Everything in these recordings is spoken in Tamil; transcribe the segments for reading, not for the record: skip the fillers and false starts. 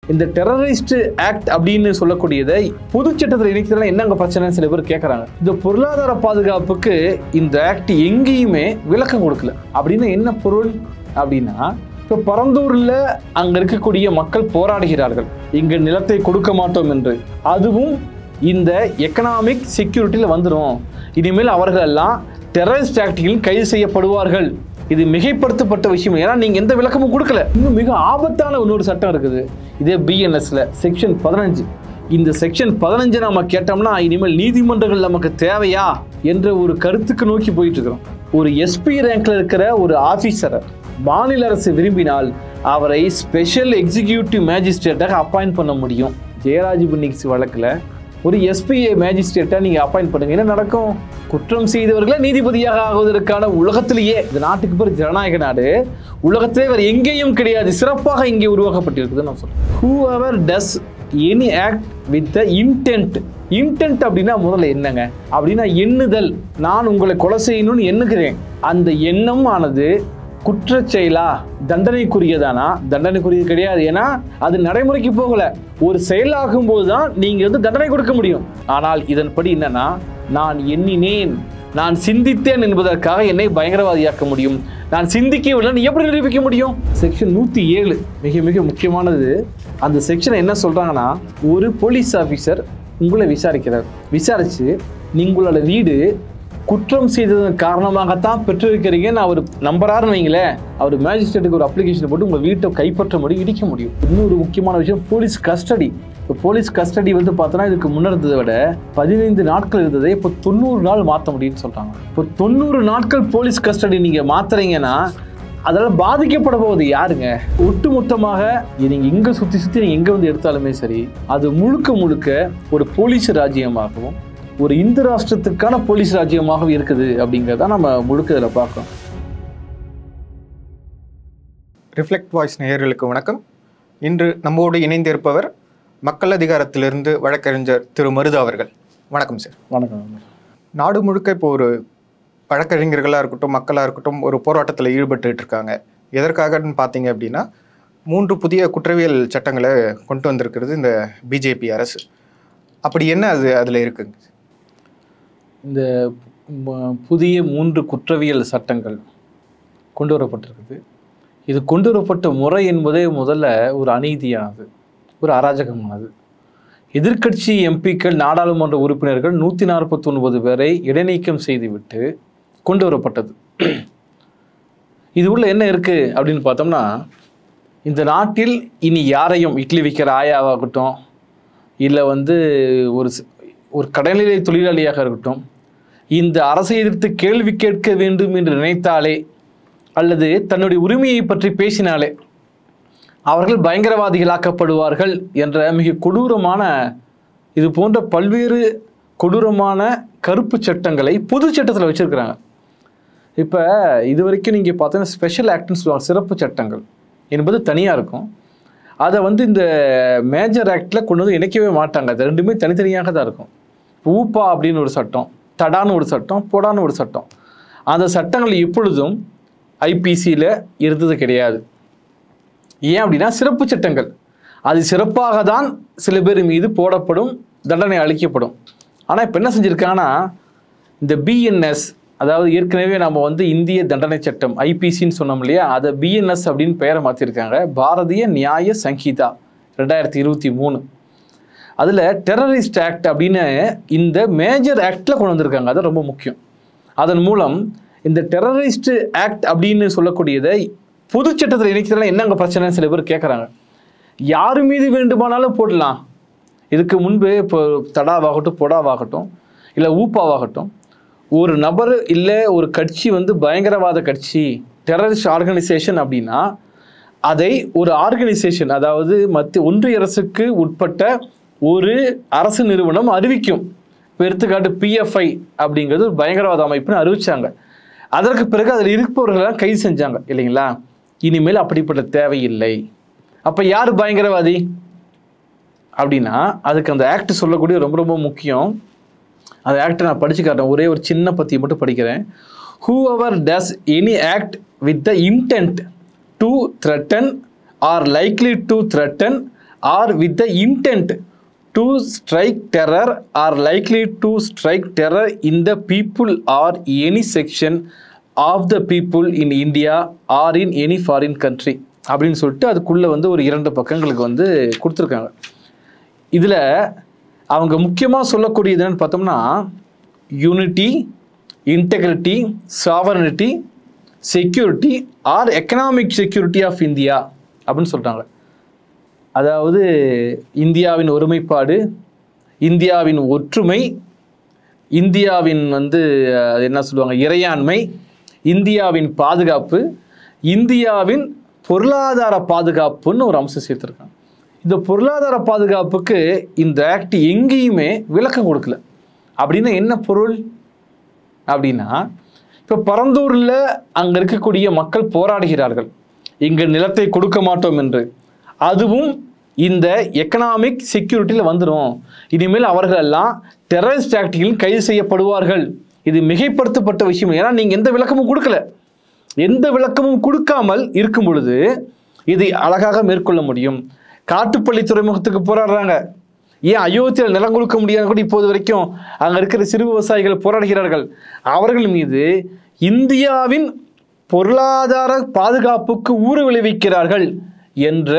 இந்த டெரரிஸ்ட் ஆக்ட் அப்படின்னு சொல்லக்கூடியதை பொது சட்டத்தில் இணைக்கிறதுல என்னங்க பிரச்சனை சில பேர் கேட்குறாங்க. இந்த பொருளாதார பாதுகாப்புக்கு இந்த ஆக்ட் எங்கேயுமே விளக்கம் கொடுக்கல. அப்படின்னு என்ன பொருள் அப்படின்னா, இப்போ பரந்தூரில் அங்கே இருக்கக்கூடிய மக்கள் போராடுகிறார்கள், இங்கே நிலத்தை கொடுக்க மாட்டோம் என்று. அதுவும் இந்த எக்கனாமிக் செக்யூரிட்டியில் வந்துடும். இனிமேல் அவர்கள் எல்லாம் டெரரிஸ்ட் ஆக்டில் கைது செய்யப்படுவார்கள். இது மிகைப்படுத்தப்பட்ட விஷயம். ஏன்னா நீங்கள் எந்த விளக்கமும் கொடுக்கல. இன்னும் மிக ஆபத்தான இன்னொரு சட்டம் இருக்குது இதே பிஎன்எஸ்ல, செக்ஷன் 15. இந்த செக்ஷன் 15 நம்ம கேட்டோம்னா இனிமேல் நீதிமன்றங்கள் நமக்கு தேவையா என்ற ஒரு கருத்துக்கு நோக்கி போயிட்டு இருக்கிறோம். ஒரு எஸ்பி ரேங்க்ல இருக்கிற ஒரு ஆபீசரை மாநில அரசு விரும்பினால் அவரை ஸ்பெஷல் எக்ஸிக்யூட்டிவ் மேஜிஸ்ட்ரேட்டாக அப்பாயிண்ட் பண்ண முடியும். ஜெயராஜ் பின்னிக்ஸ் வழக்கில் ஒரு எஸ்பிஏ மேஜிஸ்ட்ரேட்டை நீங்கள் அப்பாயிண்ட் பண்ணுங்க. என்ன நடக்கும்? குற்றம் செய்தவர்களை நீதிபதியாக ஆகுவதற்கான உலகத்திலேயே, இந்த நாட்டுக்கு பேர் ஜனநாயக நாடு, உலகத்திலே வேறு எங்கேயும் கிடையாது, சிறப்பாக இங்கே உருவாக்கப்பட்டிருக்குதுன்னு நான் சொல்றேன். Whoever does any act with the intent அப்படின்னா முதல்ல என்னங்க அப்படின்னா எண்ணுதல். நான் உங்களை கொலை செய்யணும்னு எண்ணுகிறேன். அந்த எண்ணம் ஆனது குற்றச் செயலா, தண்டனைக்குரியதானா? தண்டனைக்குரியது கிடையாது. ஏன்னா அது நடைமுறைக்கு போகல. ஒரு செயலாகும் போதுதான் நீங்க தண்டனை கொடுக்க முடியும். ஆனால் இதன்படி என்னன்னா, நான் எண்ணினேன், நான் சிந்தித்தேன் என்பதற்காக என்னை பயங்கரவாதியாக்க முடியும். நான் சிந்திக்கவில்லை எப்படி நிரூபிக்க முடியும்? செக்ஷன் 107 மிக மிக முக்கியமானது. அந்த செக்ஷன் என்ன சொல்றாங்கன்னா, ஒரு போலீஸ் ஆஃபீஸர் உங்களை விசாரிக்கிறார். விசாரிச்சு நீங்களோட வீடு குற்றம் செய்ததன் காரணமாகத்தான் பெற்றிருக்கிறீங்கன்னு அவர் நம்புறாருன்னு வைங்களேன், அவர் மேஜிஸ்ட்ரேட்டுக்கு ஒரு அப்ளிகேஷன் போட்டு உங்கள் வீட்டை கைப்பற்ற முடியும், இடிக்க முடியும். இன்னொரு முக்கியமான விஷயம், போலீஸ் கஸ்டடி. இப்போ போலீஸ் கஸ்டடி பார்த்தோன்னா இதுக்கு முன்னர் இருந்ததை விட 15 நாட்கள் இருந்ததை இப்போ 90 நாள் மாற்ற முடியும்னு சொல்கிறாங்க. இப்போ 90 நாட்கள் போலீஸ் கஸ்டடி நீங்கள் மாற்றுறீங்கன்னா அதெல்லாம் பாதிக்கப்பட போகுது யாருங்க? ஒட்டுமொத்தமாக நீங்கள் எங்கே சுற்றி நீங்கள் எங்கே எடுத்தாலுமே சரி, அது முழுக்க முழுக்க ஒரு போலீஸ் ராஜ்யமாகவும் ஒரு இந்து ராஷ்டிரத்துக்கான போலீஸ் ராஜ்யமாக இருக்குது அப்படிங்கிறத நம்ம முழுக்க இதில் பார்க்கணும். ரிஃப்ளெக்ட் வாய்ஸ் நேயர்களுக்கு வணக்கம். இன்று நம்மோடு இணைந்திருப்பவர் மக்கள் அதிகாரத்திலிருந்து வழக்கறிஞர் திரு மருது அவர்கள். வணக்கம் சார். வணக்கம். நாடு முழுக்க இப்போ ஒரு வழக்கறிஞர்களாக இருக்கட்டும், மக்களாக இருக்கட்டும், ஒரு போராட்டத்தில் ஈடுபட்டு இருக்காங்க. எதற்காகன்னு பார்த்தீங்க அப்படின்னா, 3 புதிய குற்றவியல் சட்டங்களை கொண்டு வந்திருக்கிறது இந்த பிஜேபி அரசு. அப்படி என்ன அதில் இருக்குங்க? இந்த புதிய 3 குற்றவியல் சட்டங்கள் கொண்டு வரப்பட்டிருக்குது. இது கொண்டு வரப்பட்ட முறை என்பதே முதல்ல ஒரு அநீதியானது, ஒரு அராஜகமானது. எதிர்க்கட்சி எம்பிக்கள், நாடாளுமன்ற உறுப்பினர்கள் 149 பேரை இடைநீக்கம் செய்துவிட்டு கொண்டு வரப்பட்டது. இது உள்ள என்ன இருக்குது அப்படின்னு பார்த்தோம்னா, இந்த நாட்டில் இனி யாரையும், இட்லி விற்கிற ஆயாவாகட்டும், இல்லை ஒரு கடல்நிலை தொழிலாளியாக இருக்கட்டும், இந்த அரசை எதிர்த்து கேள்வி கேட்க வேண்டும் என்று நினைத்தாலே அல்லது தன்னுடைய உரிமையை பற்றி பேசினாலே அவர்கள் பயங்கரவாதிகளாக்கப்படுவார்கள் என்ற மிக கொடூரமான, இது போன்ற பல்வேறு கொடூரமான கருப்பு சட்டங்களை பொது சட்டத்தில் வச்சுருக்கிறாங்க. இப்போ இது வரைக்கும் நீங்கள் பார்த்தீங்கன்னா ஸ்பெஷல் ஆக்ட்னு சொல்லுவாங்க. சிறப்பு சட்டங்கள் என்பது தனியாக இருக்கும். அதை இந்த மேஜர் ஆக்டில் கொண்டு இணைக்கவே மாட்டாங்க. அது ரெண்டுமே தனித்தனியாக தான் இருக்கும். ஊப்பா அப்படின்னு ஒரு சட்டம், தடான்னு ஒரு சட்டம், பொடான்னு ஒரு சட்டம். அந்த சட்டங்கள் எப்பொழுதும் ஐபிசியில் இருந்தது கிடையாது. ஏன் அப்படின்னா சிறப்பு சட்டங்கள், அது சிறப்பாக தான் சில பேர் மீது போடப்படும், தண்டனை அளிக்கப்படும். ஆனால் இப்போ என்ன செஞ்சுருக்காங்கன்னா, இந்த பிஎன்எஸ், அதாவது ஏற்கனவே நம்ம இந்திய தண்டனை சட்டம் ஐபிசின்னு சொன்னோம் இல்லையா, அதை பிஎன்எஸ் அப்படின்னு பெயரை மாற்றிருக்காங்க. பாரதிய நியாய சங்கீதா 2023. அதில் டெரரிஸ்ட் ஆக்ட் அப்படின்னு இந்த மேஜர் ஆக்டில் கொண்டு வந்திருக்காங்க. அது ரொம்ப முக்கியம். அதன் மூலம் இந்த டெரரிஸ்ட் ஆக்ட் அப்படின்னு சொல்லக்கூடியதை பொது சட்டத்தில் இணைக்கிறதுல என்னங்க பிரச்சனைன்னு சில பேர் கேட்குறாங்க. யார் மீது வேண்டுமானாலும் போடலாம். இதுக்கு முன்பு இப்போ தடாவாகட்டும், பொடாவாகட்டும், இல்லை ஊப்பாவாகட்டும், ஒரு நபர் இல்லை ஒரு கட்சி பயங்கரவாத கட்சி, டெரரிஸ்ட் ஆர்கனைசேஷன் அப்படின்னா அதை ஒரு ஆர்கனைசேஷன், அதாவது ஒன்றிய அரசுக்கு உட்பட்ட ஒரு அரசு நிறுவனம் அறிவிக்கும். இப்போ எடுத்துக்காட்டு பிஎஃப்ஐ அப்படிங்கிறது ஒரு பயங்கரவாத அமைப்புன்னு அறிவிச்சாங்க. அதற்கு பிறகு அதில் இருப்பவர்களெல்லாம் கைது செஞ்சாங்க இல்லைங்களா? இனிமேல் அப்படிப்பட்ட தேவையில்லை. அப்போ யார் பயங்கரவாதி அப்படின்னா அதுக்கு அந்த ஆக்ட் சொல்லக்கூடிய ரொம்ப ரொம்ப முக்கியம். அந்த ஆக்டை நான் படித்து காட்டுறேன். ஒரே ஒரு சின்ன பற்றி மட்டும் படிக்கிறேன். Whoever does any act with the intent to threaten or likely to threaten or with the intent to strike terror or likely to strike terror in the people or any section of the people in India or in any foreign country அப்படின்னு சொல்லிட்டு அதுக்குள்ளே வந்து ஒரு 2 பக்கங்களுக்கு வந்து கொடுத்துருக்காங்க. இதில் அவங்க முக்கியமாக சொல்லக்கூடியது என்னன்னு பார்த்தோம்னா unity, integrity, sovereignty, security or economic security of India அப்படின்னு சொல்கிறாங்க. அதாவது இந்தியாவின் ஒருமைப்பாடு, இந்தியாவின் ஒற்றுமை, இந்தியாவின் வந்து என்ன சொல்லுவாங்க இறையாண்மை, இந்தியாவின் பாதுகாப்பு, இந்தியாவின் பொருளாதார பாதுகாப்புன்னு ஒரு அம்சம் சேர்த்துருக்காங்க. இந்த பொருளாதார பாதுகாப்புக்கு இந்த ஆக்ட் எங்கேயுமே விளக்கம் கொடுக்கல. அப்படின்னா என்ன பொருள் அப்படின்னா, இப்போ பரந்தூரில் அங்கே இருக்கக்கூடிய மக்கள் போராடுகிறார்கள், எங்கள் நிலத்தை கொடுக்க மாட்டோம் என்று. அதுவும் இந்த எக்கனாமிக் செக்யூரிட்டியில் வந்துடும். இனிமேல் அவர்கள் எல்லாம் டெரரிஸ்ட் ஆக்டில் கைது செய்யப்படுவார்கள். இது மிகைப்படுத்தப்பட்ட விஷயம். ஏன்னா நீங்கள் எந்த விளக்கமும் கொடுக்கல. எந்த விளக்கமும் கொடுக்காமல் இருக்கும் பொழுது இதை அழகாக மேற்கொள்ள முடியும். காட்டுப்பள்ளி துறைமுகத்துக்கு போராடுறாங்க. ஏன் அயோத்தியில் நிலம் கொடுக்க முடியாது கூட இப்போது வரைக்கும் அங்கே இருக்கிற சிறு விவசாயிகள் போராடுகிறார்கள். அவர்கள் மீது இந்தியாவின் பொருளாதார பாதுகாப்புக்கு ஊறு விளைவிக்கிறார்கள் என்ற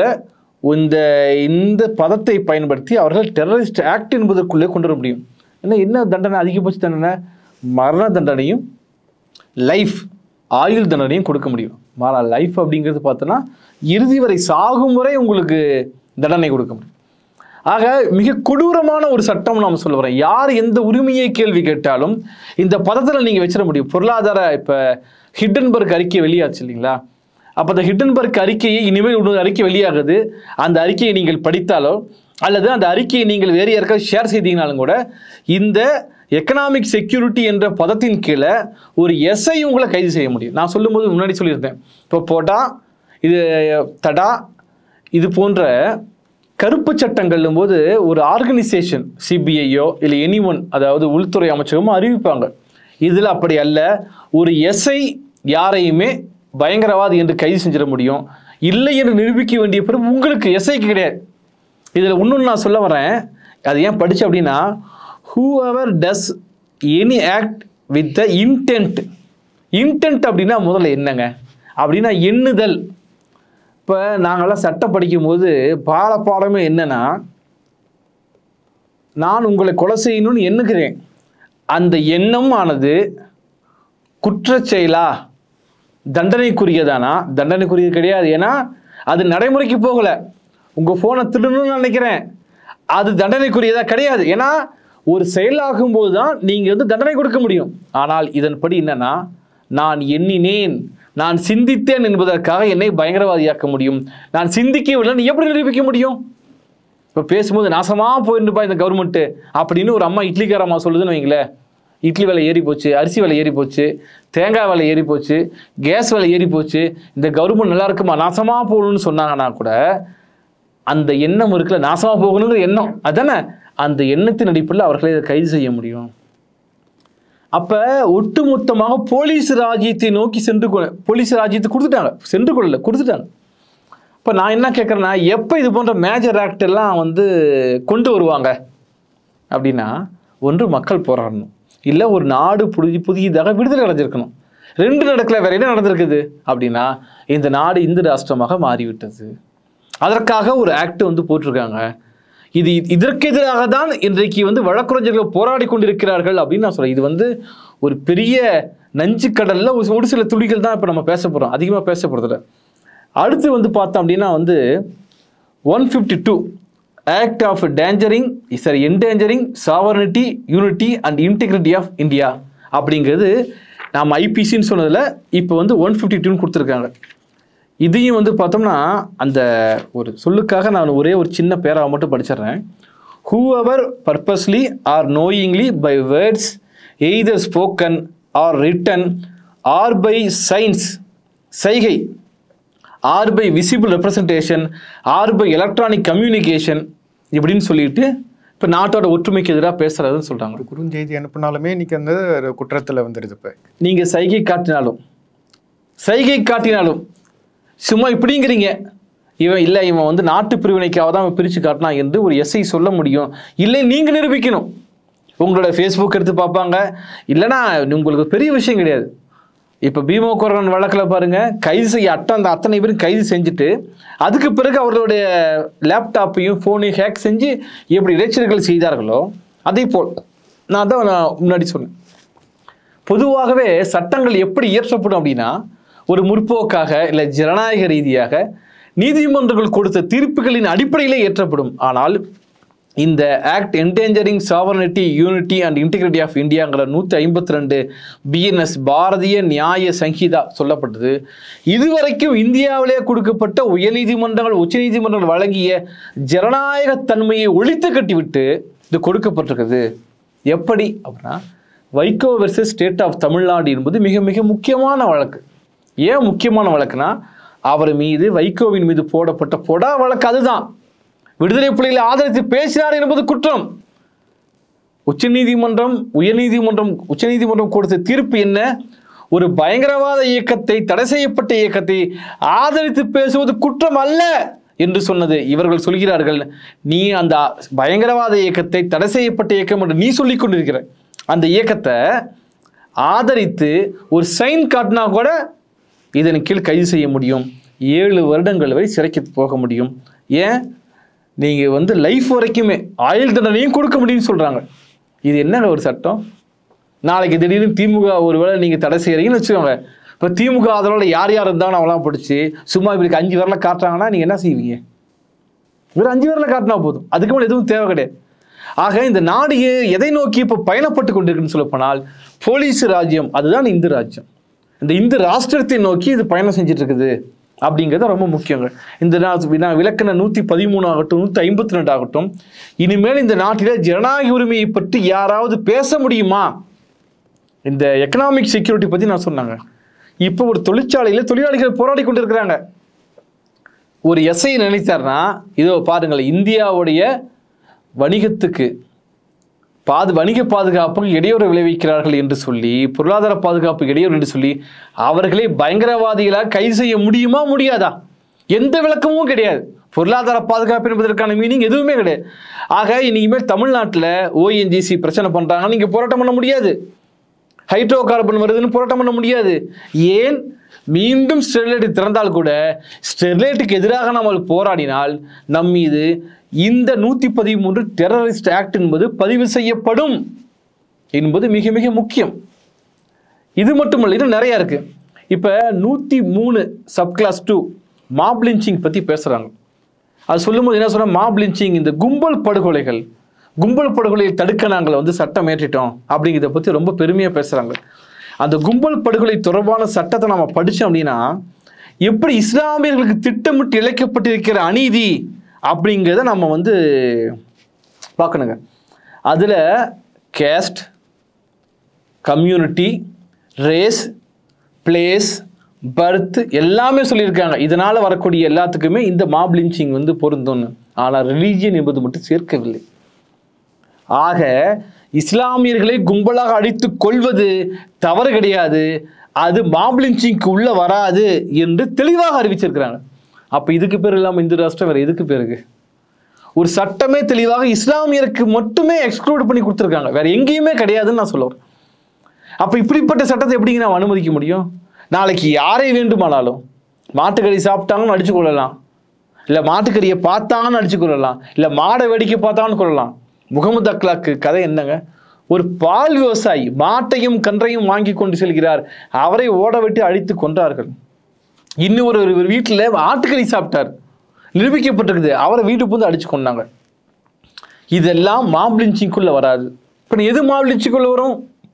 இந்த பதத்தை பயன்படுத்தி அவர்கள் டெரரிஸ்ட் ஆக்ட் என்பதற்குள்ளே கொண்டு வர முடியும். என்ன தண்டனை? அதிகபட்ச தண்டனை மரண தண்டனையும் லைஃப் ஆயுள் தண்டனையும் கொடுக்க முடியும். லைஃப் அப்படிங்கிறது பார்த்தோன்னா இறுதி வரை சாகும் வரை உங்களுக்கு தண்டனை கொடுக்க முடியும். ஆக மிக கொடூரமான ஒரு சட்டம் நாம் சொல்ல வரேன். யார் எந்த உரிமையை கேள்வி கேட்டாலும் இந்த பதத்தில் நீங்கள் வச்சிட முடியும். பொருளாதார இப்போ ஹிண்டன்பர்க் அறிக்கை வெளியாச்சு இல்லைங்களா? அப்போ அந்த ஹிண்டன்பர்க் அறிக்கையை இனிமேல் இன்னொரு அறிக்கை வெளியாகுது. அந்த அறிக்கையை நீங்கள் படித்தாலோ அல்லது அந்த அறிக்கையை நீங்கள் வேறு யாருக்காவது ஷேர் செய்தீங்கனாலும் கூட இந்த எக்கனாமிக் செக்யூரிட்டி என்ற பதத்தின் கீழே ஒரு எஸ்ஐ உங்களை கைது செய்ய முடியும். நான் சொல்லும்போது முன்னாடி சொல்லியிருந்தேன். இப்போ போட்டா இது தடா இது போன்ற கருப்பு சட்டங்களும் போது ஒரு ஆர்கனைசேஷன் சிபிஐயோ இல்லை எனிஒன் அதாவது உள்துறை அமைச்சகமோ அறிவிப்பாங்க. இதில் அப்படி அல்ல. ஒரு எஸ்ஐ யாரையுமே பயங்கரவாதி என்று கைது செஞ்சிட முடியும். இல்லை என்று நிரூபிக்க வேண்டிய பிறகு உங்களுக்கு எஸ்ஐக்கு கிடையாது. இதில் இன்னொன்று நான் சொல்ல வரேன். அது ஏன் படித்தேன் அப்படின்னா, whoever does any act with the intent அப்படின்னா முதல்ல என்னங்க அப்படின்னா எண்ணுதல். இப்போ நாங்கள்லாம் சட்டம் படிக்கும் போது பாடமே என்னன்னா, நான் உங்களை கொலை செய்யணும்னு எண்ணுகிறேன். அந்த எண்ணம் ஆனது குற்றச் செயலா தண்டனைக்குரியதானா? தண்டனைக்குரியது கிடையாது. ஏன்னா அது நடைமுறைக்கு போகலை. உங்கள் ஃபோனை திருடணும்னு நினைக்கிறேன், அது தண்டனைக்குரியதா கிடையாது. ஏன்னா ஒரு செயலாகும் போது தான் நீங்கள் வந்து தண்டனை கொடுக்க முடியும். ஆனால் இதன்படி என்னன்னா, நான் எண்ணினேன், நான் சிந்தித்தேன் என்பதற்காக என்னை பயங்கரவாதியாக்க முடியும். நான் சிந்திக்கவில்லை நீ எப்படி நிரூபிக்க முடியும்? இப்போ பேசும்போது நாசமாக போயிருந்துப்பா இந்த கவர்மெண்ட்டு அப்படின்னு ஒரு அம்மா இட்லிக்காரம்மா சொல்லுதுன்னு வைங்களேன். இட்லி விலை ஏறி போச்சு, அரிசி விலை ஏறி போச்சு, தேங்காய் விலை ஏறி போச்சு, கேஸ் விலை ஏறி போச்சு, இந்த கவர்மெண்ட் நல்லா இருக்குமா நாசமாக போகணும்னு சொன்னாங்கன்னா கூட அந்த எண்ணம் இருக்குல்ல, நாசமாக போகணுங்கிற எண்ணம் அதானே, அந்த எண்ணத்தின் அடிப்படையில் அவர்களை இதை கைது செய்ய முடியும். அப்போ ஒட்டுமொத்தமாக போலீஸ் ராஜ்யத்தை நோக்கி போலீஸ் ராஜ்யத்தை கொடுத்துட்டாங்க. இப்போ நான் என்ன கேட்குறேன்னா, எப்போ இது போன்ற மேஜர் ஆக்ட் எல்லாம் வந்து கொண்டு வருவாங்க அப்படின்னா, ஒன்று மக்கள் போராடணும், இல்லை ஒரு நாடு புதியதாக விடுதலை அடைஞ்சிருக்கணும். 2 நடக்கல. வேற என்ன நடந்திருக்குது அப்படின்னா, இந்த நாடு இந்து ராஷ்டிரமாக மாறிவிட்டது. அதற்காக ஒரு ஆக்ட் வந்து போட்டிருக்காங்க. இதற்கு எதிராக தான் இன்றைக்கு வந்து வழக்குரைஞர்கள் போராடி கொண்டிருக்கிறார்கள் அப்படின்னு நான் சொல்றேன். இது வந்து ஒரு பெரிய நஞ்சு கடல்ல ஒரு சில துளிகள் தான் இப்போ நம்ம பேச போகிறோம், அதிகமாக பேச போகிறதில்ல. அடுத்து வந்து பார்த்தோம் அப்படின்னா வந்து 152 act of endangering sovereignty, unity and integrity of India அப்படிங்கிறது நாம் ஐபிசின்னு சொன்னதில் இப்போ வந்து 152 கொடுத்துருக்காங்க. இதையும் வந்து பார்த்தோம்னா அந்த ஒரு சொல்லுக்காக நான் ஒரே ஒரு சின்ன பேராவை மட்டும் படிச்சிடுறேன். whoever purposely or knowingly by words either spoken or written or by signs சைகை or by visible representation or by electronic communication இப்படின்னு சொல்லிட்டு இப்போ நாட்டோட ஒற்றுமைக்கு எதிராக பேசுறதுன்னு சொல்கிறாங்க. குறுஞ்செய்தி அனுப்பினாலுமே இன்னைக்கு அந்த குற்றத்தில் வந்துடுது. இப்போ நீங்கள் சைகை காட்டினாலும் சும்மா இப்படிங்கிறீங்க, இவன் வந்து நாட்டு பிரிவினைக்காக தான் பிரித்து காட்டினா என்று ஒரு எஸ்ஐ சொல்ல முடியும். இல்லை நீங்கள் நிரூபிக்கணும். உங்களோட ஃபேஸ்புக் எடுத்து பார்ப்பாங்க. இல்லைனா உங்களுக்கு பெரிய விஷயம் கிடையாது. இப்போ பீமா கொரகன் வழக்கில் பாருங்கள், கைது செய்ய அத்தனை பேரும் கைது செஞ்சுட்டு அதுக்கு பிறகு அவர்களுடைய லேப்டாப்பையும் ஃபோனையும் ஹேக் செஞ்சு எப்படி இடைச்சல்கள் செய்தார்களோ அதே போல் நான் முன்னாடி சொன்னேன். பொதுவாகவே சட்டங்கள் எப்படி இயற்றப்படும் அப்படின்னா ஒரு முற்போக்காக இல்லை ஜனநாயக ரீதியாக நீதிமன்றங்கள் கொடுத்த தீர்ப்புகளின் அடிப்படையிலே இயற்றப்படும். ஆனால் இந்த act endangering sovereignty unity and integrity of இந்தியாங்கிற 152 BNS பாரதிய நியாய சங்கீதா சொல்லப்பட்டது. இதுவரைக்கும் இந்தியாவிலே கொடுக்கப்பட்ட உயர்நீதிமன்றங்கள் உச்சநீதிமன்றங்கள் வழங்கிய ஜனநாயக தன்மையை ஒழித்து கட்டிவிட்டு இது கொடுக்கப்பட்டிருக்குது. எப்படி அப்படின்னா Vaiko versus state of Tamil Nadu என்பது மிக மிக முக்கியமான வழக்கு. ஏன் முக்கியமான வழக்குனா அவர் மீது வைகோவின் மீது போடப்பட்ட பொடா வழக்கு அதுதான். விடுதலை புலிகளை ஆதரித்து பேசினார் என்பது குற்றம். உச்சநீதிமன்றம் கொடுத்த தீர்ப்பு என்ன? ஒரு பயங்கரவாத இயக்கத்தை, தடை செய்யப்பட்ட இயக்கத்தை ஆதரித்து பேசுவது குற்றம் அல்ல என்று சொன்னது. இவர்கள் சொல்கிறார்கள், நீ அந்த பயங்கரவாத இயக்கத்தை, தடை செய்யப்பட்ட இயக்கம் என்று நீ சொல்லிக் கொண்டிருக்கிற அந்த இயக்கத்தை ஆதரித்து ஒரு சைன் காட்டினா கூட இதன் கீழ் கைது செய்ய முடியும், 7 வருடங்கள் வரை சிறைக்கு போக முடியும். ஏன் நீங்கள் வந்து லைஃப் வரைக்குமே ஆயுள் தண்டனையும் கொடுக்க முடியும்னு சொல்கிறாங்க. இது என்னங்க ஒரு சட்டம்? நாளைக்கு திடீர்னு திமுக ஒருவேளை நீங்கள் தடை செய்கிறீங்கன்னு வச்சுக்கோங்க. இப்போ திமுக அதனால யார் இருந்தாலும் அவங்களாம் பிடிச்சி சும்மா இப்படி 5 வரல காட்டுறாங்கன்னா நீங்கள் என்ன செய்வீங்க? இவர் 5 வரல காட்டினா போதும், அதுக்கு மேலே எதுவும் தேவை கிடையாது. ஆக இந்த நாடு எதை நோக்கி இப்போ பயணப்பட்டு கொண்டிருக்குன்னு சொல்லப்போனால் போலீஸ் ராஜ்யம், அதுதான் இந்து ராஜ்யம். இந்த இந்து ராஷ்டிரத்தை நோக்கி இது பயணம் செஞ்சுட்டு இருக்குது அப்படிங்கிறது ரொம்ப முக்கியங்க. இந்த நான் விளக்கின 113 ஆகட்டும் 152 ஆகட்டும், இனிமேல் இந்த நாட்டில் ஜனநாயக உரிமையை பற்றி யாராவது பேச முடியுமா? இந்த எக்கனாமிக் செக்யூரிட்டி பற்றி நான் சொன்னாங்க. இப்போ ஒரு தொழிற்சாலையில் தொழிலாளிகள் போராடி கொண்டிருக்கிறாங்க. ஒரு எஸ்ஐ நினைத்தார்னா இதோ பாருங்கள், இந்தியாவுடைய வணிகத்துக்கு வணிக பாதுகாப்புக்கு இடையூறு விளைவிக்கிறார்கள் என்று சொல்லி, பொருளாதார பாதுகாப்பு இடையூறு என்று சொல்லி அவர்களே பயங்கரவாதிகளாக கைது செய்ய முடியுமா முடியாதா? எந்த விளக்கமும் கிடையாது. பொருளாதார பாதுகாப்பு என்பதற்கான மீனிங் எதுவுமே கிடையாது. ஆக இனிமேல் தமிழ்நாட்டில் ONGC பிரச்சனை பண்ணுறாங்க, நீங்கள் போராட்டம் பண்ண முடியாது. ஹைட்ரோ கார்பன் வருதுன்னு போராட்டம் பண்ண முடியாது. ஏன்? மீண்டும் ஸ்டெர்லைட் திறந்தால் கூட ஸ்டெர்லைட்டுக்கு எதிராக நம்ம போராடினால் நம் மீது இந்த 113 டெரரிஸ்ட் ஆக்ட் என்பது பதிவு செய்யப்படும் என்பது மிக மிக முக்கியம். இது மட்டுமல்ல, இது நிறைய இருக்கு. இப்போ 103 சப்கிளாஸ் 2 மாப் லிஞ்சிங் பற்றி பேசுகிறாங்க. அது சொல்லும்போது என்ன சொன்னால், மாப் லிஞ்சிங் இந்த கும்பல் படுகொலையை தடுக்க நாங்கள் வந்து சட்டம் ஏற்றிட்டோம் அப்படிங்கிறத பற்றி ரொம்ப பெருமையாக பேசுகிறாங்க. அந்த கும்பல் படுகொலை தொடர்பான சட்டத்தை நம்ம படித்தோம் அப்படின்னா எப்படி இஸ்லாமியர்களுக்கு திட்டமிட்டு இழைக்கப்பட்டிருக்கிற அநீதி அப்படிங்கிறத நம்ம வந்து பார்க்கணுங்க. அதில் caste, community, race, place, birth எல்லாமே சொல்லியிருக்காங்க. இதனால் வரக்கூடிய எல்லாத்துக்குமே இந்த மாப் லிஞ்சிங் வந்து பொருந்தும்னு. ஆனால் ரிலீஜியன் என்பது மட்டும் சேர்க்கவில்லை. ஆக இஸ்லாமியர்களை கும்பலாக அடித்து கொள்வது தவறு கிடையாது, அது மாப் லிஞ்சிங்க்கு உள்ள வராது என்று தெளிவாக அறிவிச்சிருக்கிறாங்க. அப்போ இதுக்கு பேர் இல்லாமல் இந்து ராஷ்டிரம் வேறு எதுக்கு பேருக்கு? ஒரு சட்டமே தெளிவாக இஸ்லாமியருக்கு மட்டுமே எக்ஸ்க்ளூட் பண்ணி கொடுத்துருக்காங்க, வேற எங்கேயுமே கிடையாதுன்னு நான் சொல்லுவேன். அப்போ இப்படிப்பட்ட சட்டத்தை எப்படிங்க நாம் அனுமதிக்க முடியும்? நாளைக்கு யாரை வேண்டுமானாலும் மாட்டுக்கறி சாப்பிட்டாங்கன்னு அடிச்சு கொள்ளலாம், இல்லை மாட்டுக்கறியை பார்த்தாங்கன்னு அடிச்சு கொள்ளலாம், இல்லை மாடை வேடிக்கை பார்த்தாங்கன்னு கொள்ளலாம். முகமது அக்லாக்கு கதை என்னங்க? ஒரு பால் விவசாயி மாட்டையும் கன்றையும் வாங்கி கொண்டு செல்கிறார், அவரை ஓட விட்டு அடித்து கொன்றார்கள். இன்னும் ஒரு வீட்டில் ஆட்டுக்கறி சாப்பிட்டார், நிரூபிக்கப்பட்டிருக்குது, அவரை வீட்டுக்கு வந்து அடிச்சு கொண்டாங்க. இதெல்லாம் மாப் லிஞ்சிங்குள்ள வராது. இப்போ எது மாப் லிஞ்சிங்குள்ள வரும்?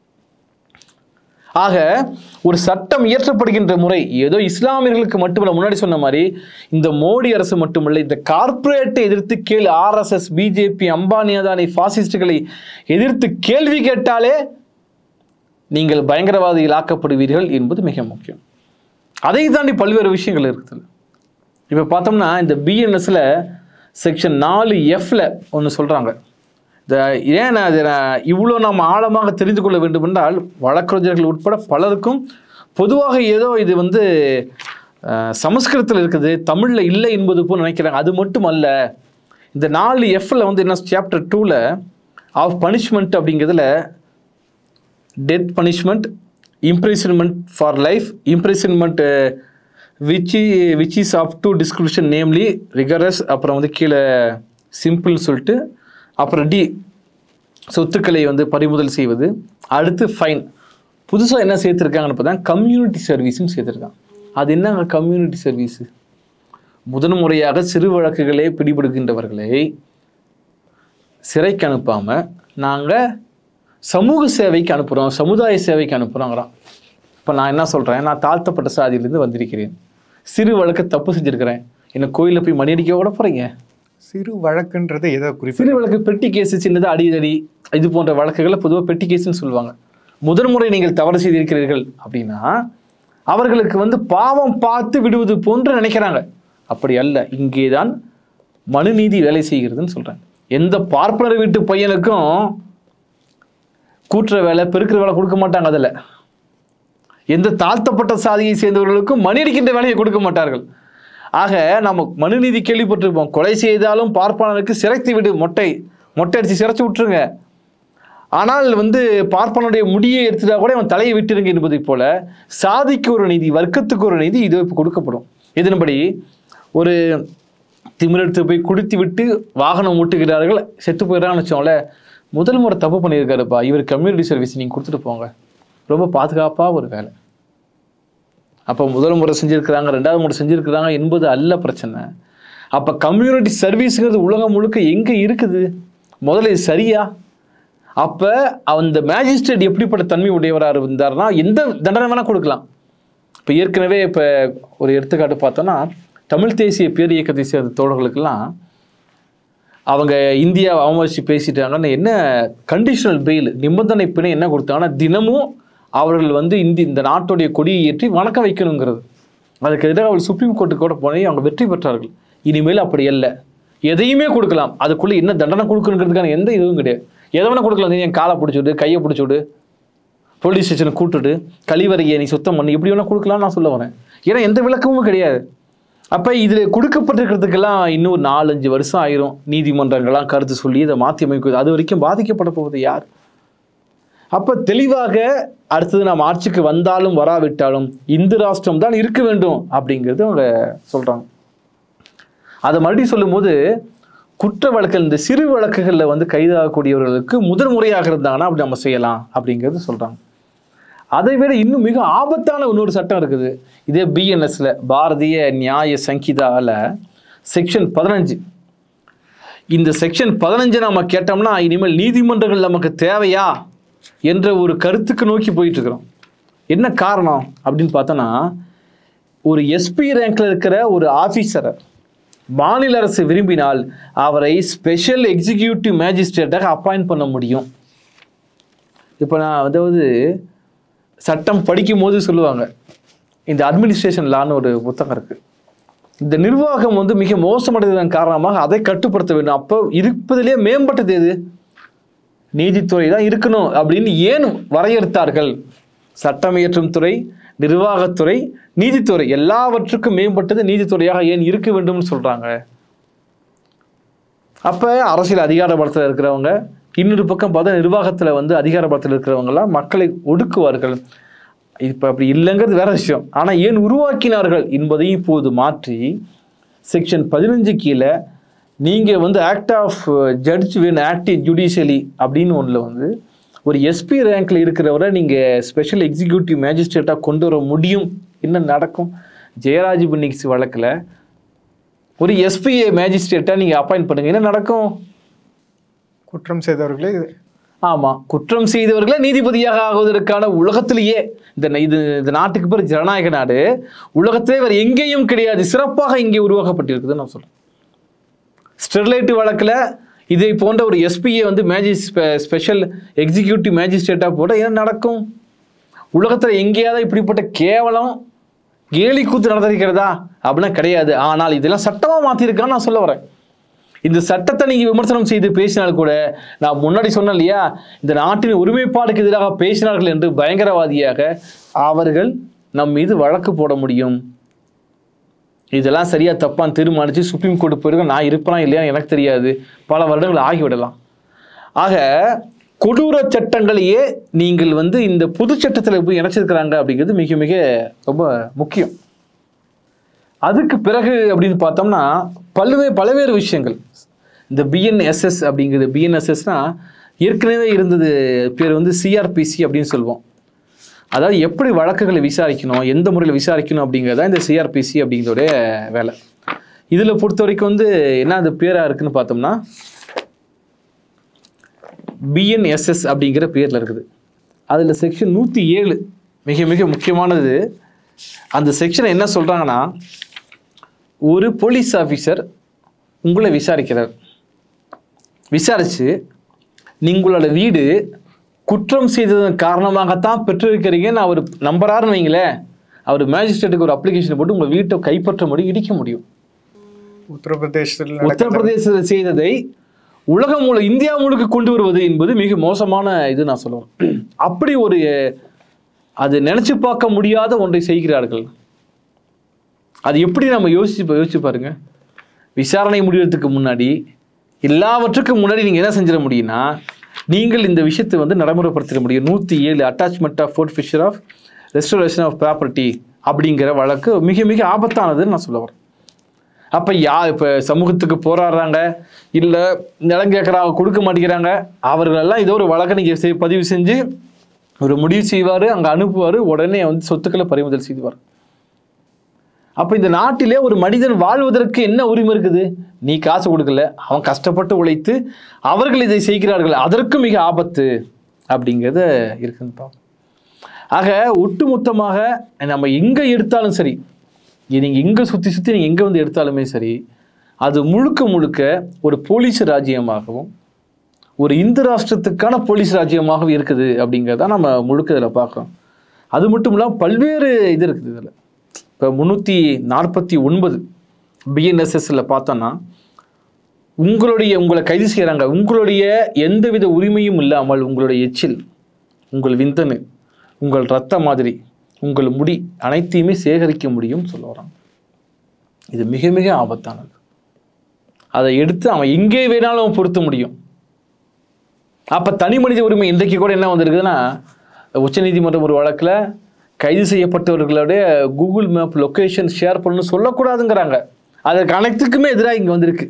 ஆக ஒரு சட்டம் இயற்றப்படுகின்ற முறை ஏதோ இஸ்லாமியர்களுக்கு மட்டுமல்ல, முன்னாடி சொன்ன மாதிரி இந்த மோடி அரசு மட்டுமல்ல, இந்த கார்ப்பரேட்டை எதிர்த்து RSS, BJP, அம்பானி, அதானி, பாசிஸ்டுகளை எதிர்த்து கேள்வி கேட்டாலே நீங்கள் பயங்கரவாதிகள் ஆக்கப்படுவீர்கள் என்பது மிக முக்கியம். அதை தாண்டி பல்வேறு விஷயங்கள் இருக்குது. இப்போ பார்த்தோம்னா இந்த BNSல செக்ஷன் 4Fல ஒன்று சொல்கிறாங்க. ஏன் இவ்வளோ நாம் ஆழமாக தெரிந்து கொள்ள வேண்டும் என்றால், வழக்கறிஞர்கள் உட்பட பலருக்கும் பொதுவாக ஏதோ இது வந்து சமஸ்கிருதத்தில் இருக்குது, தமிழில் இல்லை என்பது போல் நினைக்கிறாங்க. அது மட்டும் அல்ல, இந்த 4 Fல வந்து என்ன சாப்டர் 2ல் ஆஃப் பனிஷ்மெண்ட் அப்படிங்கிறதுல death punishment, imprisonment for life, imprisonment which is of to description namely rigorous, அப்புறம் வந்து கீழே சிம்பிள்னு சொல்லிட்டு, அப்புறம் டி சொத்துக்களை வந்து பறிமுதல் செய்வது, அடுத்து ஃபைன். புதுசாக என்ன சேர்த்துருக்காங்கன்னு பார்த்தா கம்யூனிட்டி சர்வீஸ்ன்னு சேர்த்துருக்காங்க. அது என்னங்க கம்யூனிட்டி சர்வீஸு? முதன் முறையாக சிறு வழக்குகளே பிடிபடுகின்றவர்களை சிறைக்கு அனுப்பாமல் நாங்கள் சமூக சேவைக்கு அனுப்புகிறோம், சமுதாய சேவைக்கு அனுப்புகிறோங்கிறோம். இப்போ நான் என்ன சொல்கிறேன், நான் தாழ்த்தப்பட்ட சாதியிலேருந்து வந்திருக்கிறேன், சிறு வழக்கு தப்பு செஞ்சுருக்கிறேன், என்னை கோயிலில் போய் மணி அடிக்க விட போகிறீங்க? சிறு வழக்குன்றது ஏதோ சிறு வழக்கு பெட்டி கேஸு, சின்னதாக அடிதடி, இது போன்ற வழக்குகளை பொதுவாக பெட்டி கேஸுன்னு சொல்லுவாங்க. முதன் முறை நீங்கள் தவறு செய்திருக்கிறீர்கள் அப்படின்னா அவர்களுக்கு வந்து பாவம் பார்த்து விடுவது போன்று நினைக்கிறாங்க. அப்படி அல்ல, இங்கே தான் மனுநீதி வேலை செய்கிறதுன்னு சொல்கிறேன். எந்த பார்ப்பனர் வீட்டு பையனுக்கும் கூட்டுற வேலை, பெருக்கிற வேலை கொடுக்க மாட்டாங்க. அதில் எந்த தாழ்த்தப்பட்ட சாதியை சேர்ந்தவர்களுக்கும் மணி அடிக்கின்ற வேலையை கொடுக்க மாட்டார்கள். ஆக நம்ம மனுநீதி கேள்விப்பட்டிருப்போம், கொலை செய்தாலும் பார்ப்பனருக்கு சிறைத்து விடு, மொட்டை அடித்து சிறைச்சி விட்டுருங்க. ஆனால் வந்து பார்ப்பனுடைய முடியை எடுத்துட்டா கூட அவன் தலையை விட்டுருங்க என்பதை போல சாதிக்கு ஒரு நீதி, வர்க்கத்துக்கு ஒரு நீதி இது இப்போ கொடுக்கப்படும். இதன்படி ஒரு திமிரெடுத்து போய் குடித்து விட்டு வாகனம் ஓட்டுகிறார்கள், செத்து போயிடறான்னு வச்சோம்ல, முதல் முறை தப்பு பண்ணியிருக்காருப்பா, இவர் கம்யூனிட்டி சர்வீஸ் நீங்கள் கொடுத்துட்டு போங்க, ரொம்ப பாதுகாப்பாக ஒரு வேலை. அப்போ முதல் முறை செஞ்சுருக்கிறாங்க, 2வது முறை செஞ்சுருக்கிறாங்க என்பது அல்ல பிரச்சனை. அப்போ கம்யூனிட்டி சர்வீஸுங்கிறது உலகம் முழுக்க எங்கே இருக்குது? முதல்ல இது சரியா? அப்போ அந்த மேஜிஸ்ட்ரேட் எப்படிப்பட்ட தன்மை உடையவராக இருந்தார்னா எந்த தண்டனை வேணால் கொடுக்கலாம். இப்போ ஏற்கனவே இப்போ ஒரு எடுத்துக்காட்டு பார்த்தோன்னா, தமிழ் தேசிய பேர் இயக்கத்தை சேர்ந்த தோழர்களுக்கெல்லாம் அவங்க இந்தியாவை அவமதிச்சு பேசிட்டாங்கன்னு என்ன கண்டிஷனல் பெயில், நிபந்தனை பிணை என்ன கொடுத்தாங்கன்னா, தினமும் அவர்கள் வந்து இந்த நாட்டுடைய கொடியை ஏற்றி வணக்கம் வைக்கணுங்கிறது. அதுக்கு எதிராக அவர்கள் சுப்ரீம் கோர்ட்டுக்கு கூட போய் அவங்க வெற்றி பெற்றார்கள். இனிமேல் அப்படி அல்ல, எதையுமே கொடுக்கலாம், அதுக்குள்ளே என்ன தண்டனை கொடுக்கணுங்கிறதுக்கான எந்த இதுவும் கிடையாது. எதை வேணால் கொடுக்கலாம். என் காலை பிடிச்சிவிடு, கையை பிடிச்சிவிடு, போலீஸ் ஸ்டேஷனுக்கு கூட்டுட்டு கழிவறையை நீ சுத்தம் பண்ணி, இப்படி வேணால் கொடுக்கலாம்னு நான் சொல்ல வரேன். ஏன்னா எந்த விளக்கமும் கிடையாது. அப்போ இதில் கொடுக்கப்பட்டிருக்கிறதுக்கெல்லாம் இன்னும் 4-5 வருஷம் ஆயிரும். நீதிமன்றங்கள்லாம் கருத்து சொல்லி இதை மாற்றி அமைக்குது. அது வரைக்கும் பாதிக்கப்பட போவது யார்? அப்போ தெளிவாக அடுத்தது நாம் ஆட்சிக்கு வந்தாலும் வராவிட்டாலும் இந்து ராஷ்டிரம் தான் இருக்க வேண்டும் அப்படிங்கிறது அவங்க சொல்கிறாங்க. அதை மறுபடியும் சொல்லும்போது குற்ற வழக்குகள், இந்த சிறு வழக்குகளில் வந்து கைதாகக்கூடியவர்களுக்கு முதல் முறையாக இருந்தாங்கன்னா அப்படி நம்ம செய்யலாம் அப்படிங்கிறது சொல்கிறாங்க. அதை விட இன்னும் மிக ஆபத்தான இன்னொரு சட்டம் இருக்குது. இதே பிஎன்எஸ்ல, பாரதிய நியாய சங்கீதாவில் செக்ஷன் 15. இந்த செக்ஷன் 15 நம்ம கேட்டோம்னா இனிமேல் நீதிமன்றங்கள் நமக்கு தேவையா என்ற ஒரு கருத்துக்கு நோக்கி போயிட்டு இருக்கிறோம். என்ன காரணம் அப்படின்னு பார்த்தோன்னா, ஒரு எஸ்பி ரேங்க்ல இருக்கிற ஒரு ஆஃபீஸரை மாநில அரசு விரும்பினால் அவரை ஸ்பெஷல் எக்ஸிக்யூட்டிவ் மேஜிஸ்ட்ரேட்டாக அப்பாயிண்ட் பண்ண முடியும். இப்போ நான் அதாவது சட்டம் படிக்கும் போது சொல்லுவாங்க, இந்த அட்மினிஸ்ட்ரேஷன் லான்னு ஒரு புத்தகம் இருக்குது. இந்த நிர்வாகம் வந்து மிக மோசமடைந்ததன் காரணமாக அதை கட்டுப்படுத்த வேண்டும். அப்போ இருப்பதிலே மேம்பட்டது எது? நீதித்துறை தான் இருக்கணும் அப்படின்னு ஏன் வரையறுத்தார்கள்? சட்டம் இயற்றும் துறை, நிர்வாகத்துறை, நீதித்துறை எல்லாவற்றுக்கும் மேம்பட்டது நீதித்துறையாக ஏன் இருக்க வேண்டும்னு சொல்கிறாங்க. அப்போ அரசியல் அதிகார பலத்தில் இருக்கிறவங்க, இன்னொரு பக்கம் பார்த்தா நிர்வாகத்தில் வந்து அதிகார பலத்தில் இருக்கிறவங்களாம் மக்களை ஒடுக்குவார்கள். இப்போ அப்படி இல்லைங்கிறது வேற விஷயம். ஆனால் ஏன் உருவாக்கினார்கள் என்பதையும் இப்போது மாற்றி செக்ஷன் 15 கீழே நீங்கள் வந்து act of judge when active judicially அப்படின்னு ஒன்றில் வந்து ஒரு எஸ்பி ரேங்க்ல இருக்கிறவரை நீங்கள் ஸ்பெஷல் எக்ஸிக்யூட்டிவ் மேஜிஸ்ட்ரேட்டாக கொண்டு வர முடியும். என்ன நடக்கும்? ஜெயராஜ் பின்னிக்ஸ் வழக்கில் ஒரு எஸ்பிஏ மேஜிஸ்ட்ரேட்டாக நீங்கள் அப்பாயிண்ட் பண்ணுங்க, என்ன நடக்கும்? குற்றம் செய்தவர்களே, ஆமாம், குற்றம் செய்தவர்களே நீதிபதியாக ஆகுவதற்கான உலகத்திலேயே இந்த நாட்டுக்கு பேர் ஜனநாயக நாடு, உலகத்திலே வேறு எங்கேயும் கிடையாது, சிறப்பாக இங்கே உருவாக்கப்பட்டிருக்குதுன்னு நான் சொல்கிறேன். ஸ்டெர்லைட் வழக்கில் இதை போன்ற ஒரு எஸ்பியை வந்து ஸ்பெஷல் எக்ஸிக்யூட்டிவ் மேஜிஸ்ட்ரேட்டாக போட்டால் என்ன நடக்கும்? உலகத்தில் எங்கேயாவது இப்படிப்பட்ட கேவலம் கேலி கூத்து நடந்திருக்கிறதா அப்படின்னா கிடையாது. ஆனால் இதெல்லாம் சட்டமாக மாற்றிருக்கான்னு நான் சொல்ல வரேன். இந்த சட்டத்தை நீங்கள் விமர்சனம் செய்து பேசினால் கூட, நான் முன்னாடி சொன்னேன் இல்லையா, இந்த நாட்டின் ஒருமைப்பாடுக்கு எதிராக பேசினார்கள் என்று பயங்கரவாதியாக அவர்கள் நம் மீது வழக்கு போட முடியும். இதெல்லாம் சரியா தப்பான்னு தீர்மானித்து சுப்ரீம் கோர்ட்டு போயிருக்க நான் இருப்பேனா இல்லையா எனக்கு தெரியாது, பல வருடங்கள் ஆகிவிடலாம். ஆக கொடூர சட்டங்களையே நீங்கள் வந்து இந்த பொது சட்டத்தில் போய் இணைச்சிருக்கிறாங்க அப்படிங்கிறது மிக மிக ரொம்ப முக்கியம். அதுக்கு பிறகு அப்படின்னு பார்த்தோம்னா பல்வேறு விஷயங்கள். இந்த பிஎன்எஸ்எஸ் அப்படிங்கிறது, பிஎன்எஸ்எஸ்னா ஏற்கனவே இருந்தது பேர் வந்து சிஆர்பிசி அப்படின்னு சொல்லுவோம். அதாவது எப்படி வழக்குகளை விசாரிக்கணும், எந்த முறையில் விசாரிக்கணும் அப்படிங்கிறதா இந்த சிஆர்பிசி அப்படிங்கிறதோடைய வேலை. இதில் பொறுத்த வரைக்கும் வந்து என்ன அது பேராக இருக்குன்னு பார்த்தோம்னா பிஎன்எஸ்எஸ் அப்படிங்கிற பேரில் இருக்குது. அதில் செக்ஷன் 107 மிக மிக முக்கியமானது. அந்த செக்ஷனை என்ன சொல்கிறாங்கன்னா, ஒரு போலீஸ் ஆஃபீஸர் உங்களை விசாரிக்கிறார். விசாரித்து நீங்களோட வீடு குற்றம் செய்ததன் காரணமாகத்தான் பெற்றிருக்கிறீங்கன்னு அவர் நம்புறாருன்னு வைங்களேன், அவர் மேஜிஸ்ட்ரேட்டுக்கு ஒரு அப்ளிகேஷன் போட்டு உங்கள் வீட்டை கைப்பற்ற முடியும், இடிக்க முடியும். உத்தரப்பிரதேசத்தில் செய்ததை உலகம் இந்தியா முழுக்க கொண்டு வருவது என்பது மிக மோசமான இது நான் சொல்லுவேன். அப்படி ஒரு அது நினைச்சு பார்க்க முடியாத ஒன்றை செய்கிறார்கள். அது எப்படி நம்ம யோசிச்சு பாருங்க. விசாரணை முடிவதற்கு முன்னாடி எல்லாவற்றுக்கும் முன்னாடி நீங்கள் என்ன செஞ்சிட முடியும்னா, நீங்கள் இந்த விஷயத்தை வந்து நடைமுறைப்படுத்திட முடியும். 107 attachment of forfeiture of restoration of property அப்படிங்கிற வழக்கு மிக மிக ஆபத்தானதுன்னு நான் சொல்ல வரேன். அப்போ இப்போ சமூகத்துக்கு போராடுறாங்க, இல்லை நிலம் கேட்குறாங்க கொடுக்க மாட்டேங்கிறாங்க, அவர்களெல்லாம் ஏதோ ஒரு வழக்கை நீங்கள் பதிவு செஞ்சு ஒரு முடிவு செய்வார், அங்கே அனுப்புவார், உடனே வந்து சொத்துக்களை பறிமுதல் செய்வார். அப்போ இந்த நாட்டிலே ஒரு மனிதன் வாழ்வதற்கு என்ன உரிமை இருக்குது? நீ காசு கொடுக்கல, அவன் கஷ்டப்பட்டு உழைத்து அவர்கள் இதை செய்கிறார்கள், அதற்கு மிக ஆபத்து அப்படிங்கிறத இருக்குன்னு. ஆக ஒட்டுமொத்தமாக நம்ம எங்கே எடுத்தாலும் சரி, நீங்கள் எங்கே சுற்றி நீங்கள் எங்கே வந்து எடுத்தாலுமே சரி, அது முழுக்க ஒரு போலீஸ் ராஜ்யமாகவும் ஒரு இந்து ராஷ்டிரத்துக்கான போலீஸ் ராஜ்யமாகவும் இருக்குது அப்படிங்கிறத நம்ம முழுக்க இதில் பார்க்குறோம். அது மட்டும் இல்லாமல் பல்வேறு இது இருக்குது இதில். இப்போ 349 பிஎன்எஸ்எஸ்ல பார்த்தோன்னா உங்களை கைது செய்கிறாங்க, உங்களுடைய எந்தவித உரிமையும் இல்லாமல் உங்களுடைய எச்சில், உங்கள் விந்தணு, உங்கள் இரத்த மாதிரி, உங்கள் முடி அனைத்தையுமே சேகரிக்க முடியும் சொல்ல வராங்க. இது மிக மிக ஆபத்தானது. அதை எடுத்து அவன் எங்கே வேணாலும் அவன் பொருத்த முடியும். அப்போ தனி மனித உரிமை இன்றைக்கு கூட என்ன வந்திருக்குதுன்னா, உச்சநீதிமன்றம் ஒரு வழக்கில் கைது செய்யப்பட்டவர்களுடைய கூகுள் மேப் லொக்கேஷன் ஷேர் பண்ணணும்னு சொல்லக்கூடாதுங்கிறாங்க. அதற்கு அனைத்துக்குமே எதிராக இங்கே வந்திருக்கு.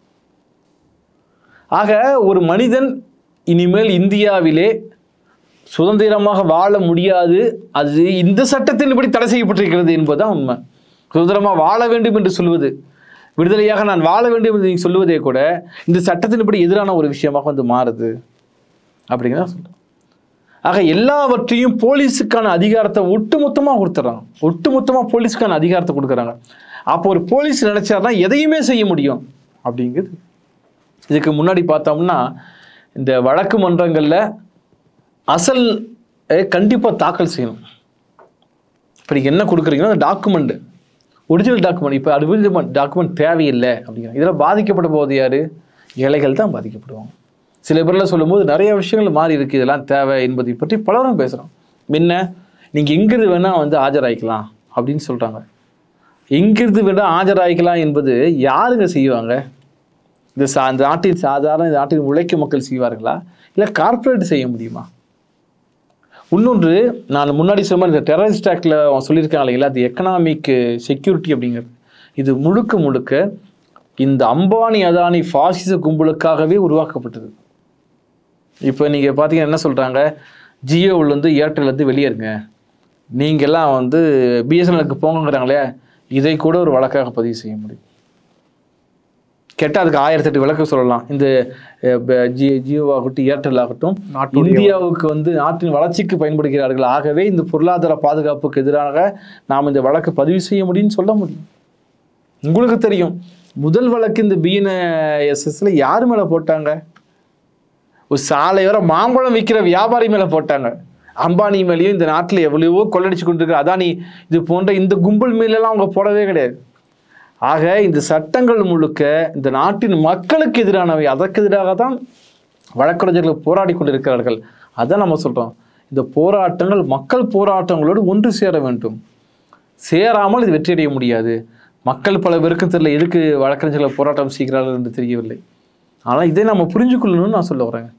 ஆக ஒரு மனிதன் இனிமேல் இந்தியாவிலே சுதந்திரமாக வாழ முடியாது, அது இந்த சட்டத்தின்படி தடை செய்யப்பட்டிருக்கிறது என்பதுதான் உண்மை. சுதந்திரமாக வாழ வேண்டும் என்று சொல்வது, விடுதலையாக நான் வாழ வேண்டும் என்று நீங்கள் சொல்வதே கூட இந்த சட்டத்தின்படி எதிரான ஒரு விஷயமாக வந்து மாறுது அப்படிங்கிறத சொல்கிறேன். ஆக எல்லாவற்றையும் போலீஸுக்கான அதிகாரத்தை ஒட்டுமொத்தமாக கொடுத்துட்றாங்க, ஒட்டுமொத்தமாக போலீஸுக்கான அதிகாரத்தை கொடுக்குறாங்க. அப்போ ஒரு போலீஸ் நினைச்சாருன்னா எதையுமே செய்ய முடியும் அப்படிங்கிறது. இதுக்கு முன்னாடி பார்த்தோம்னா இந்த வழக்கு மன்றங்களில் அசல் கண்டிப்பாக தாக்கல் செய்யணும். இப்போ நீங்கள் என்ன கொடுக்குறீங்கன்னா அந்த டாக்குமெண்ட், ஒரிஜினல் டாக்குமெண்ட். இப்போ ஒரிஜினல் டாக்குமெண்ட் தேவையில்லை அப்படிங்கிற. இதில் பாதிக்கப்பட போது யார்? ஏழைகள் தான் பாதிக்கப்படுவாங்க. சில பேரில் சொல்லும்போது நிறைய விஷயங்கள் மாறி இருக்குது, இதெல்லாம் தேவை என்பதை பற்றி பலரும் பேசுகிறோம். முன்ன நீங்கள் எங்கிருந்து வேணால் வந்து ஆஜராகிக்கலாம் அப்படின்னு சொல்கிறாங்க. எங்கிருந்து வேணால் ஆஜராகிக்கலாம் என்பது யாருங்க செய்வாங்க? இந்த நாட்டின் சாதாரண இந்த நாட்டின் உழைக்கும் மக்கள் செய்வார்களா, இல்லை கார்ப்பரேட் செய்ய முடியுமா? இன்னொன்று, நான் முன்னாடி சொன்ன இந்த டெரரிஸ்ட் ஆக்டில் சொல்லியிருக்காங்க இல்லைங்களா, அது எக்கனாமிக் செக்யூரிட்டி அப்படிங்கிறது. இது முழுக்க இந்த அம்பானி அதானி ஃபாசிச கும்பலுக்காகவே உருவாக்கப்பட்டது. இப்போ நீங்கள் பார்த்தீங்கன்னா என்ன சொல்கிறாங்க, ஜியோவிலேருந்து ஏர்டெல்லேருந்து வெளியேறுங்க, நீங்கள்லாம் வந்து பிஎஸ்என்எலுக்கு போங்கிறாங்களே, இதை கூட ஒரு வழக்காக பதிவு செய்ய முடியும். கேட்டால் அதுக்கு 1008 விளக்கம் சொல்லலாம். இந்த ஜியோவாகட்டும் ஏர்டெல் ஆகட்டும் இந்தியாவுக்கு வந்து நாட்டின் வளர்ச்சிக்கு பயன்படுகிறார்கள், ஆகவே இந்த பொருளாதார பாதுகாப்புக்கு எதிராக நாம் இந்த வழக்கு பதிவு செய்ய முடியும்னு சொல்ல முடியும். உங்களுக்கு தெரியும், முதல் வழக்கு இந்த பிஎன்எஸ்எஸ்ல யார் மேலே போட்டாங்க? ஒரு சாலையோர மாம்பழம் விற்கிற வியாபாரி மேலே போட்டாங்க. அம்பானி மேலேயும் இந்த நாட்டில் எவ்வளவோ கொள்ளடிச்சு கொண்டிருக்கிற அதானி இது போன்ற இந்த கும்பல் மேலெல்லாம் அவங்க போடவே கிடையாது. ஆக இந்த சட்டங்கள் முழுக்க இந்த நாட்டின் மக்களுக்கு எதிரானவை, அதற்கு எதிராக தான் வழக்கறிஞர்கள் போராடி கொண்டிருக்கிறார்கள். அதான் நம்ம சொல்கிறோம், இந்த போராட்டங்கள் மக்கள் போராட்டங்களோடு ஒன்று சேர வேண்டும். சேராமல் இது வெற்றியடைய முடியாது. மக்கள் பல பேருக்கும் தெரியல எதுக்கு வழக்கறிஞர்களை போராட்டம் செய்கிறார்கள் என்று தெரியவில்லை. ஆனால் இதை நம்ம புரிஞ்சுக்கொள்ளணும்னு நான் சொல்ல வரேங்க.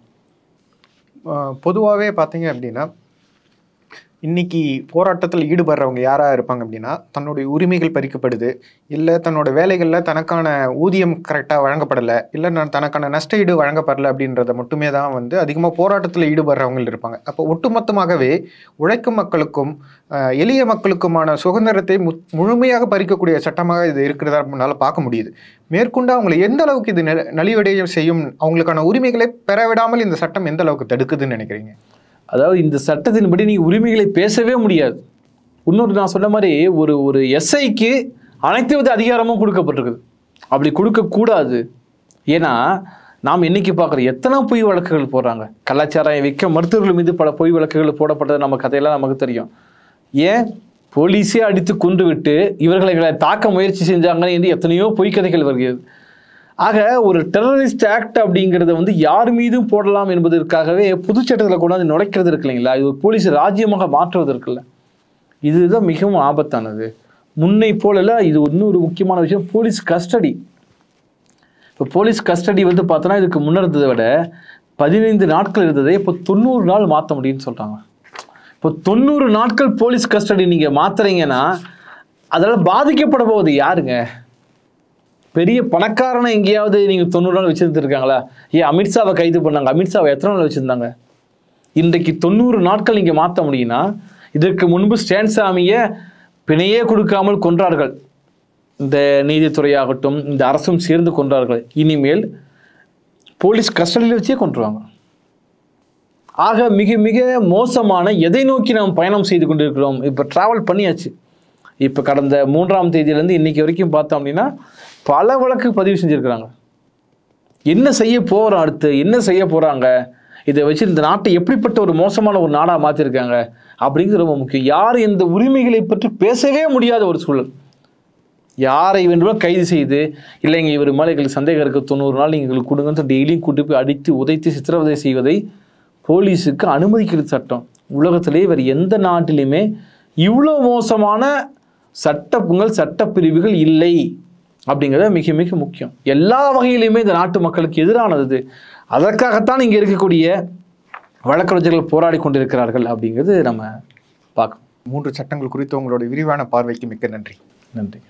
பொதுவாகவே பார்த்தீங்க அப்படின்னா இன்னைக்கு போராட்டத்தில் ஈடுபடுறவங்க யாராக இருப்பாங்க அப்படின்னா, தன்னுடைய உரிமைகள் பறிக்கப்படுது, இல்லை தன்னோட வேலைகளில் தனக்கான ஊதியம் கரெக்டாக வழங்கப்படலை, இல்லை தனக்கான நஷ்ட ஈடு வழங்கப்படலை அப்படின்றத மட்டுமே தான் வந்து அதிகமாக போராட்டத்தில் ஈடுபடுறவங்க இருப்பாங்க. அப்போ ஒட்டுமொத்தமாகவே உழைக்கும் மக்களுக்கும் எளிய மக்களுக்குமான சுதந்திரத்தை முழுமையாக பறிக்கக்கூடிய சட்டமாக இது இருக்கிறதா நம்மளால் பார்க்க முடியுது. மேற்கொண்டு அவங்களை எந்த அளவுக்கு இது நலிவடைய செய்யும், அவங்களுக்கான உரிமைகளை பெறவிடாமல் இந்த சட்டம் எந்த அளவுக்கு தடுக்குதுன்னு நினைக்கிறீங்க? அதாவது இந்த சட்டத்தின்படி நீங்கள் உரிமைகளை பேசவே முடியாது. இன்னொரு நான் சொன்ன மாதிரி ஒரு எஸ்ஐக்கு அனைத்து வித அதிகாரமும் கொடுக்கப்பட்டிருக்குது. அப்படி கொடுக்கக்கூடாது. ஏன்னா நாம் இன்னைக்கு பார்க்குற எத்தனை பொய் வழக்குகள் போடுறாங்க. கலாச்சாரம் விற்க மருத்துவர்கள் மீது பல பொய் வழக்குகள் போடப்பட்டது நம்ம கதையெல்லாம் நமக்கு தெரியும். ஏன் போலீஸே அடித்து கொண்டு விட்டு இவர்களை தாக்க முயற்சி செஞ்சாங்கன்னு என்று எத்தனையோ பொய் கதைகள் வருகிறது. ஆக ஒரு டெரரிஸ்ட் ஆக்ட் அப்படிங்கிறத வந்து யார் மீதும் போடலாம் என்பதற்காகவே புதுச்சட்டத்தில் கொண்டாந்து நுழைக்கிறது இருக்கு இல்லைங்களா, இது போலீஸ் ராஜ்யமாக மாற்றுவது இருக்குல்ல, இதுதான் மிகவும் ஆபத்தானது. முன்னை போலல இது இன்னொரு முக்கியமான விஷயம், போலீஸ் கஸ்டடி. இப்போ போலீஸ் கஸ்டடி வந்து பார்த்தோன்னா இதுக்கு முன்னர் இருந்ததை விட 15 நாட்கள் இருந்ததை இப்போ 90 நாள் மாற்ற முடியும்னு சொல்கிறாங்க. இப்போ 90 நாட்கள் போலீஸ் கஸ்டடி நீங்கள் மாற்றுறீங்கன்னா அதனால் பாதிக்கப்பட போவது யாருங்க? பெரிய பணக்காரனை எங்கேயாவது நீங்கள் 90 நாள் வச்சுருந்துருக்காங்களா? ஏன் அமித்ஷாவை கைது பண்ணாங்க, அமித்ஷாவை எத்தனை நாள் வச்சுருந்தாங்க? இன்றைக்கு 90 நாட்கள் நீங்கள் மாற்ற முடியும்னா, இதற்கு முன்பு ஸ்டான்சாமியை பிணையே கொடுக்காமல் கொன்றார்கள். இந்த நீதித்துறையாகட்டும் இந்த அரசும் சேர்ந்து கொன்றார்கள். இனிமேல் போலீஸ் கஸ்டடியில் வச்சே கொன்றுவாங்க. ஆக மிக மிக மோசமான எதை நோக்கி நாம் பயணம் செய்து கொண்டிருக்கிறோம். இப்போ ட்ராவல் பண்ணியாச்சு. இப்போ கடந்த 3ஆம் தேதியிலேருந்து இன்றைக்கி வரைக்கும் பார்த்தோம் அப்படின்னா பல வழக்கு பதிவு செஞ்சுருக்கிறாங்க. என்ன செய்ய போகிறோம், அடுத்து என்ன செய்ய போகிறாங்க, இதை வச்சு இந்த நாட்டை எப்படிப்பட்ட ஒரு மோசமான ஒரு நாடாக மாற்றிருக்காங்க அப்படிங்கிறது ரொம்ப முக்கியம். யார் இந்த உரிமைகளை பற்றி பேசவே முடியாத ஒரு சூழல். யாரை வேண்டுமோ கைது செய்து, இல்லைங்க இவர் மேலே எங்களுக்கு சந்தேகம் இருக்குது, 90 நாள் நீங்கள் எங்களுக்கு கொடுங்கன்னு டெய்லியும் கூட்டு போய் அடித்து உதைத்து சித்திரவதை செய்வதை போலீஸுக்கு அனுமதிக்கிறது சட்டம். உலகத்திலே வேறு எந்த நாட்டிலையுமே இவ்வளோ மோசமான சட்டங்கள் சட்டப்பிரிவுகள் இல்லை அப்படிங்கிறது மிக மிக முக்கியம். எல்லா வகையிலுமே இந்த நாட்டு மக்களுக்கு எதிரானது. அதற்காகத்தான் இங்கே இருக்கக்கூடிய வழக்கறிஞர்கள் போராடி கொண்டிருக்கிறார்கள் அப்படிங்கிறது நம்ம பார்க்கணும். 3 சட்டங்கள் குறித்து உங்களோட விரிவான பார்வைக்கு மிக்க நன்றி. நன்றி.